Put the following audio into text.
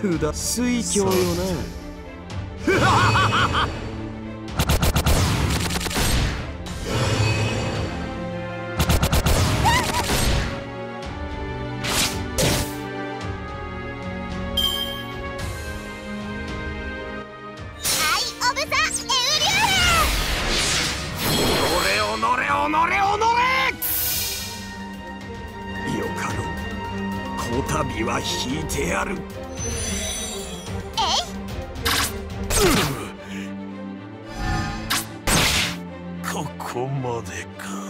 だ水郷よな。よかろう、こたびは引いてやる。ここまでか。